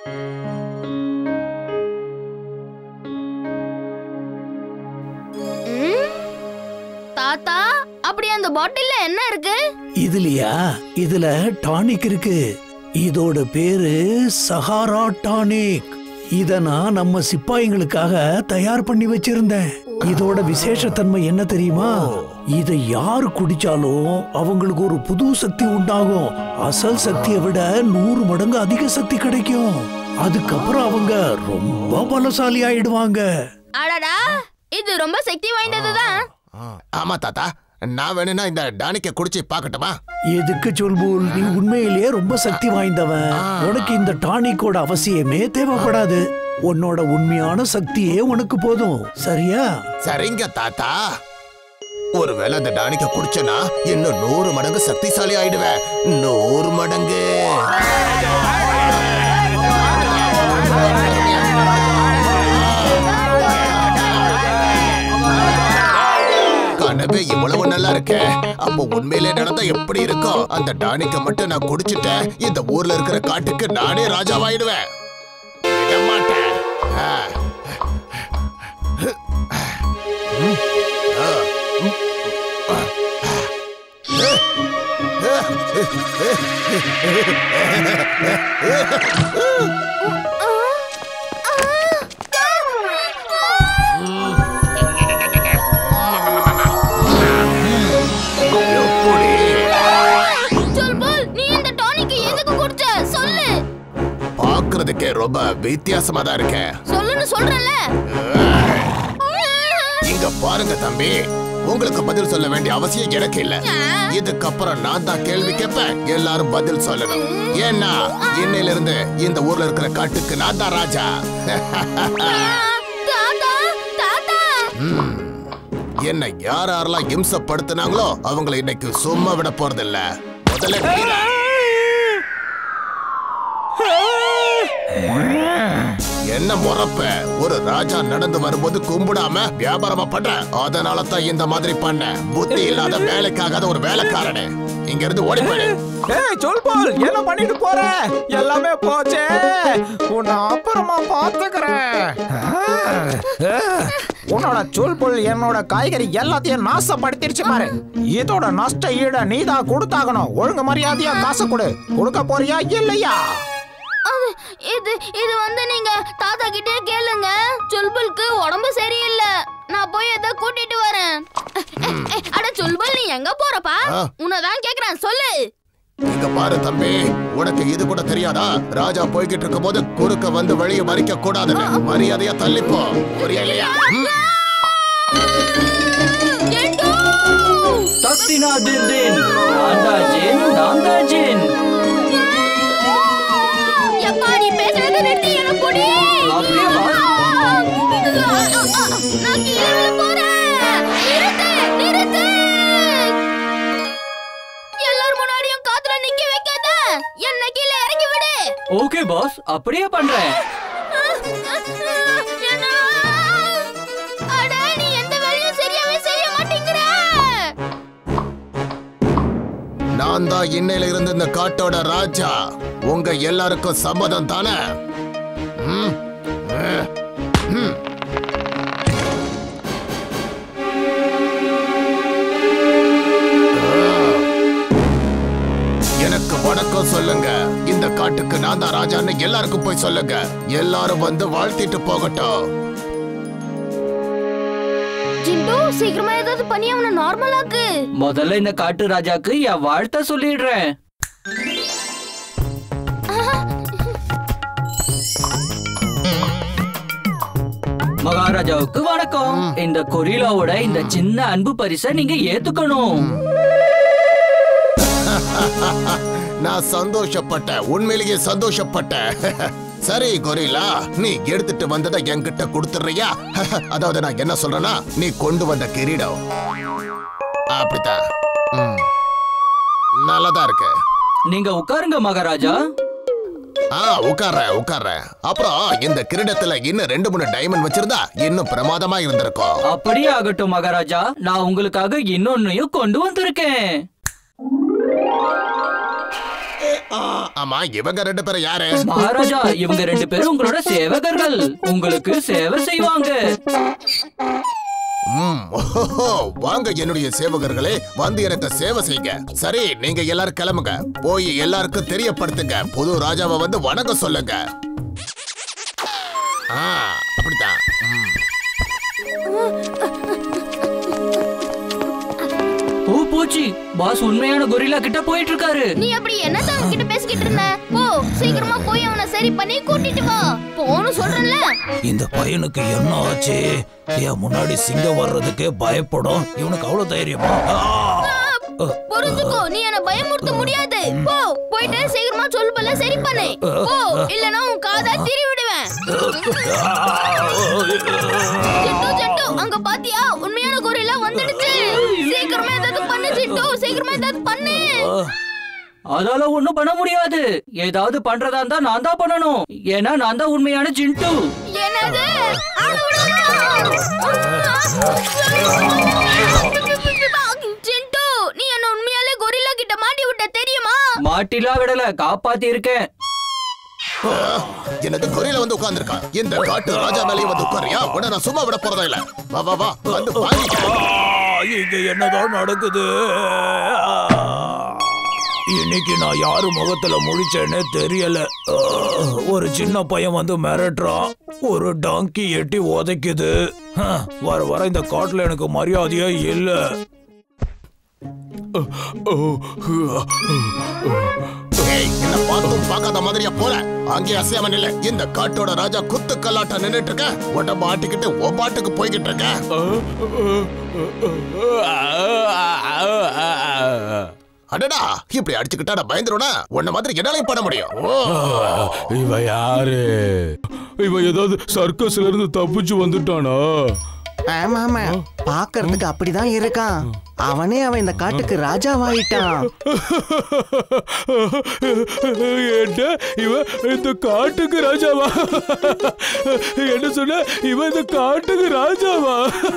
தாத்தா, அப்படி அந்த பாட்டில்ல என்ன இருக்கு? இதுலயா? இதுல டானிக் இருக்கு. இதோட பேரு சஹாரா டானிக். இத நான் நம்ம சிப்பாய்களுக்காக தயார் பண்ணி வச்சிருந்தேன். இதோட விசேஷத்தன்மை என்ன தெரியுமா? இதை யாரு குடிச்சாலும் அவங்களுக்கு ஒரு புது சக்தி உண்டாகும். அசல் சக்தியை விட 100 மடங்கு அதிக சக்தி கிடைக்கும். அதுக்கப்புறம் அவங்க ரொம்ப பலசாலி ஆயிடுவாங்க. அடடா, இது ரொம்ப சக்தி வாய்ந்ததுதான். ஆமா தாத்தா, நான் வேணும்னா இந்த டானிக்க குடிச்சு பாக்கட்டுமா? எதுக்கு சுல்புல்? நீ உண்மையிலேயே ரொம்ப சக்தி வாய்ந்தவன். உனக்கு இந்த டானிக்கோட அவசியமே தேவைப்படாது. உன்னோட உண்மையான சக்தியே உனக்கு போதும். சரியா? சரிங்க தாத்தா. ஒருவேளை அந்த டானிக்க குடிச்சனா இன்னும் 100 மடங்கு சக்திசாலி ஆயிடுவேன். 100 மடங்கு. கனவே இவ்வளவு நல்லா இருக்கு. அப்போ உண்மையிலே நடந்தா எப்படி இருக்கும்? அந்த டானிக்க மட்டும் நான் குடிச்சிட்டேன், இந்த ஊர்ல இருக்கிற காட்டுக்கு நானே ராஜாவாயிடுவேன். விட மாட்டேன். பாக்குறதுக்கே ரொம்ப வித்தியாசமா தான் இருக்க. சொல்லுன்னு சொல்றல. இங்க பாருங்க தம்பி, உங்களுக்கு பதில் சொல்ல வேண்டிய அவசியம் எனக்கு இல்ல. இதுக்கப்புறம் நான் தான் கேள்வி கேட்பேன், எல்லாரும் பதில் சொல்லணும். ஏன்னா இன்னையில இருந்து இந்த ஊர்ல இருக்கிற காட்டுக்கு நான் தான் ராஜா. என்ன யாரெல்லாம் இம்சப்படுத்தினாங்களோ அவங்களை இன்னைக்கு சும்மா விட போறதில்ல. முதல்ல என்ன முறப்ப? ஒரு ராஜா நடந்து வரும்போது கும்பிடாம வியாபாரமா பண்ற. அதனால தான் இந்த மாதிரி பண்ண. புத்தி இல்லாத வேலைக்காகாத ஒரு வேலைக்காரனே, இங்க இருந்து ஓடி போயிடு. ஏய் சுல்புல், என்ன பண்ணிட்டு போற? எல்லாமே போச்சே, உன்னை அப்புறமா பாத்துக்கிறேன். உன்னோட சுல்புல் என்னோட காய்கறி எல்லாத்தையும் நாசப்படுத்திருச்சு பாரு. இதோட நஷ்ட ஈட நீதான் கொடுத்தாகணும். ஒழுங்கு மரியாதையா காசு கொடு. கொடுக்க போறியா இல்லையா? இது வந்து நீங்க தாத்தா கிட்டே கேளுங்க. சுல்புலுக்கு உடம்பு சரியில்லை. நான் போய் எதை கூட்டிட்டு வரேன். அட சுல்புல், நீ எங்க போறப்பா? உன்னதான் கேக்குறேன், சொல்லு. இங்க பாரு தம்பி, உனக்கு இது கூட தெரியாதா? ராஜா போய்கிட்டு இருக்கும் போது குறுக்க வந்து வழியை மறிக்க கூடாதுன்னு. மரியாதையா தள்ளிப்போ. புரியலையா? ஓகே பாஸ், அப்படியே பண்றேன். நீ எந்த வேலையும் சரியாவே செய்ய மாட்டேங்கிற. நான் தான் இன்னையில இருந்து இந்த காட்டோட ராஜா. உங்க எல்லாருக்கும் சம்மதம் தானே? எனக்கு வணக்கம் சொல்லுங்க. இந்த காட்டுக்கு நான் தான் ராஜான்னு எல்லாருக்கும் போய் சொல்லுங்க. எல்லாரும் வந்து வாழ்த்திட்டு போகட்டும். ஜிண்டு, சீக்கிரமா ஏதாவது பண்ணி அவனை நார்மலாக்கு. முதல்ல இந்த காட்டு ராஜாக்கு என் வாழ்த்த சொல்லிடுறேன். மகாராஜாவுக்கு வணக்கம். இந்த கொரில்லாவோட இந்த சின்ன அன்பு பரிசை நீங்க ஏத்துக்கணும். நான் சந்தோஷப்பட்டேன், உண்மையிலேயே சந்தோஷப்பட்டேன். சரி கொரில்லா, நீ எடுத்துட்டு வந்ததை என்கிட்ட கொடுத்துறியா? அதாவது நான் என்ன சொல்றேன்னா, நீ கொண்டு வந்த கிரீடம் அப்படித்தான் நல்லதா இருக்கு. நீங்க உட்காருங்க மகாராஜா. உட்கார்றேன். அப்புறம் இந்த கிரீடத்துல இன்னும் 2-3 டைமண்ட் வச்சிருந்தா இன்னும் பிரமாதமா இருந்திருக்கும். அப்படியே ஆகட்டும் மகாராஜா, நான் உங்களுக்காக இன்னொன்னையும் கொண்டு வந்திருக்கேன். ஆமா இவங்க 2 பேரும் யாரு? மகாராஜா, இவங்க 2 பேரும் உங்களோட சேவகர்கள். உங்களுக்கு சேவை செய்வாங்க. வாங்க என்னுடைய சேவகர்களே, வந்து எனக்கு சேவை செய்யுங்க. சரி, நீங்க எல்லாரும் கிளம்புங்க. போய் எல்லாருக்கும் தெரியப்படுத்துங்க. புது ராஜாவை வந்து வணக்கம் சொல்லுங்க. அப்படிதான். ஓ போச்சி, பாஸ் உண்மையான கொரில்லா கிட்ட போயிட்டு இருக்காரு. நீ அப்படி என்னதான் கிட்ட பேசிக்கிட்டு இருந்த? போ, சீக்கிரமா போய் அவனை சரி பண்ணி கூட்டிட்டு வா. போன்னு சொல்றேன்ல. இந்த பையனுக்கு என்ன ஆச்சு? என் முன்னாடி சிங்கம் வர்றதுக்கு பயப்படும். இவனுக்கு அவ்வளவு தைரியமா? புரிஞ்சுக்கோ, நீ என்ன பயமுறுத்த முடியாது. போ, போயிட்டு சீக்கிரமா சொல்பல சரி பண்ணு. போ, இல்லனா உன் காதை திரி விடுவேன். ஜெட்டு, அங்க பாத்தியா? உண்மையான கொரில்லா வந்துடுச்சு. சீக்கிரமா ஏதாவது பண்ணு ஜெட்டு, சீக்கிரமா ஏதாவது பண்ணு. அதால ஒண்ணும் பண்ண முடியாது. ஏதாவது பண்றதா இருந்தா நான் தான் பண்ணணும். ஏன்னா நான் தான் உண்மையான ஜிண்டு. என்னது? ஜிண்டு, நீ என்ன உண்மையாலே கொரில்லா கிட்ட மாட்டி விட்ட தெரியுமா? மாட்டிலா விடல, காப்பாத்தி இருக்கேன். என்னது கொரில்லா வந்து உட்கார்ந்திருக்கா? இந்த காட்டு ராஜா மேலே வந்து உட்காரியா? உடனே நான் சும்மா விட போறதா இல்ல. வா வா வா, வந்து பாருங்க. இங்க என்னதான் நடக்குது? இன்னைக்கு நான் யாரு முகத்துல முழிச்சேன்னு தெரியல. ஒரு சின்ன பையன் வந்து மிரட்டுறான். ஒரு டாங்கி எட்டி உதைக்குது. வர வர இந்த காட்டுல எனக்கு மரியாதையே இல்ல. என்ன பார்த்தும் பார்க்காத மாதிரியா போல. அங்கே அசையாம நில்ல. இந்த காட்டோட ராஜா குத்து கல்லாட்ட நின்னுட்டு இருக்க. உடம்ப ஆட்டிக்கிட்டு ஓ பாட்டுக்கு போய்கிட்டு இருக்க. அடடா, இப்படி அடிச்சுக்கிட்டா நான் பயந்துருவனா? உன்ன மாதிரி என்னாலையும் பண்ண முடியும். இவ யாரு? இவ ஏதாவது சர்க்கஸ்ல இருந்து தப்பிச்சு வந்துட்டானா? ஆமா ஆமா, பாக்குறதுக்கு அப்படிதான் இருக்கான். அவனே அவன் இந்த காட்டுக்கு ராஜாவாயிட்டான். என்ன இவ இந்த காட்டுக்கு ராஜாவா? என்ன சொன்ன? இவ இந்த காட்டுக்கு ராஜாவா?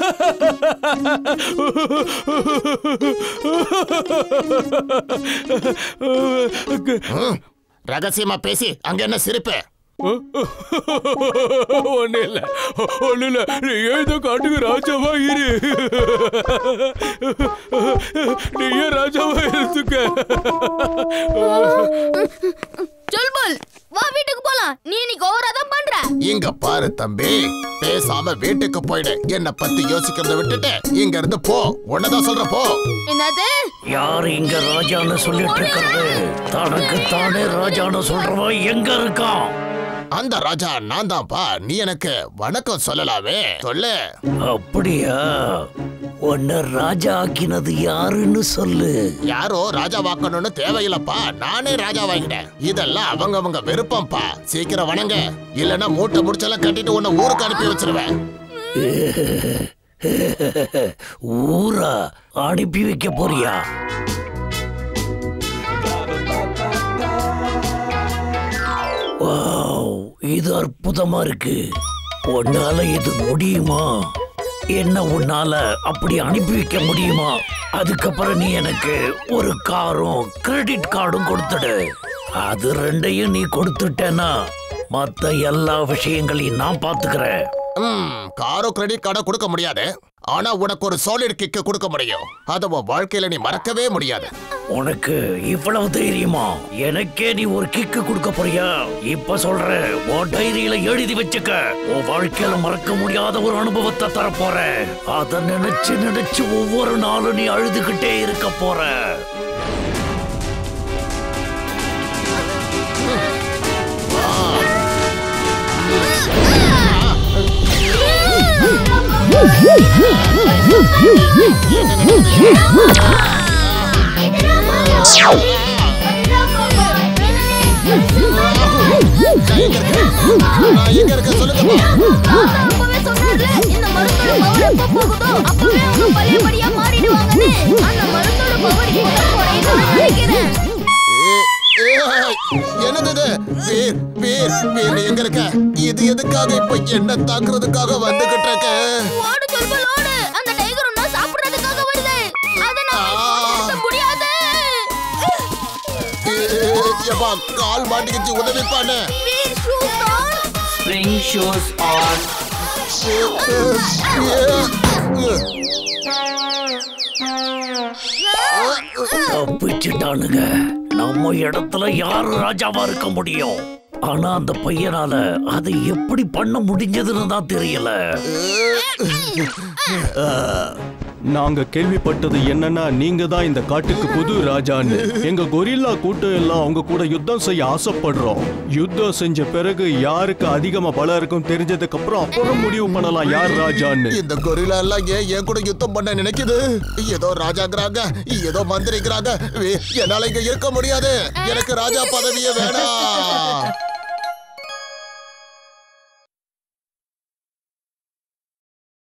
ரகசியமா பேசி அங்க என்ன சிரிப்பு? ஒண்ணு இல்ல. நீ ஏதோ காட்டுக்கு ராஜாவா இரு. நீ ஏன் ராஜாவா இருந்துக்க? சொல்புல், வா வீட்டுக்கு போலாம். நீ இன்னைக்கு ஓவரா தான் பண்ற. இங்க பாரு தம்பி, பேசாம வீட்டுக்கு போயிடு. என்ன பத்தி யோசிக்கிறத விட்டுட்டு இங்க இருந்து போ. உன்னதான் சொல்ற, போ. என்னது? யாரு இங்க ராஜான்னு சொல்லிட்டு இருக்கிறது? தனக்கு தானே ராஜான்னு சொல்றவன் எங்க இருக்கான்? அந்த ராஜா நான் தான்ப்பா. நீ எனக்கு வணக்கம் சொல்லலாமே, சொல்லு. அப்படியா? உன்னை ராஜா ஆக்கினது யாருன்னு சொல்லு. யாரோ ராஜா வாக்கணும்னு தேவையில்லப்பா. நானே ராஜா வாங்கிட்டேன். இதெல்லாம் அவங்க விருப்பம்ப்பா. சீக்கிரம் வணங்க, இல்லன்னா மூட்டை முடிச்செல்லாம் கட்டிட்டு உன்னை ஊருக்கு அனுப்பி வச்சிருவேன். ஊரா அனுப்பி வைக்க போறியா? இது அற்புதமா இருக்கு. உன்னால இது முடியுமா? என்ன உன்னால அப்படி அனுப்பி வைக்க முடியுமா? அதுக்கப்புறம் நீ எனக்கு ஒரு காரும் கிரெடிட் கார்டும் கொடுத்துடு. அது 2யும் நீ கொடுத்துட்டேன்னா மத்த எல்லா விஷயங்களையும் நான் பாத்துக்கிறேன். காரோ கிரெடிட் கார்டோ கொடுக்க முடியாது. ஆனா உனக்கு ஒரு சாலிட் கிக் கொடுக்க முடியும். அத உன் வாழ்க்கையில நீ மறக்கவே முடியாது. உனக்கு இவ்வளவு தைரியமா? எனக்கே நீ ஒரு கிக்கு கொடுக்க போறியா? இப்ப சொல்ற, உன் டைரியில எழுதி வச்சுக்க. உன் வாழ்க்கையில மறக்க முடியாத ஒரு அனுபவத்தை தர போற. அத நினைச்சு ஒவ்வொரு நாளும் நீ அழுதுகிட்டே இருக்க போற. என்னது எங்க இருக்க? இது எதுக்காக இப்ப என்ன தாக்குறதுக்காக வந்துகிட்டு இருக்க? அந்த டைகர் ஒண்ணா சாப்பிடுறதுக்காக வருது. அத நான் முடியாது. எப்பா கால் மாட்டிக்கிச்சு உதவி பண்ணு. Spring shoes on. தப்பிச்சுட்டானுங்க. நம்ம இடத்துல யாரு ராஜாவா இருக்க முடியும்? ஆனா அந்த பையனால அதை எப்படி பண்ண முடிஞ்சதுன்னு தான் தெரியல. நாங்க கேள்விப்பட்டது என்னன்னா நீங்க தான் இந்த காட்டுக்கு புது ராஜான்னு. எங்க கொரில்லா கூட்டம் எல்லாம் அவங்க கூட யுத்தம் செய்ய ஆசைப்படுறோம். யுத்தம் செஞ்ச பிறகு யாருக்கு அதிகமா பலம் இருக்கும் தெரிஞ்சதுக்கு அப்புறம் முடிவு பண்ணலாம் யார் ராஜான்னு. இந்த கொரில்லா எல்லாம் ஏன் கூட யுத்தம் பண்ண நினைக்குது? ஏதோ ராஜாங்கிறாங்க, ஏதோ மந்திரிக்கிறாங்க. என்னால இங்க இருக்க முடியாது. எனக்கு ராஜா பதவியே வேணாம்.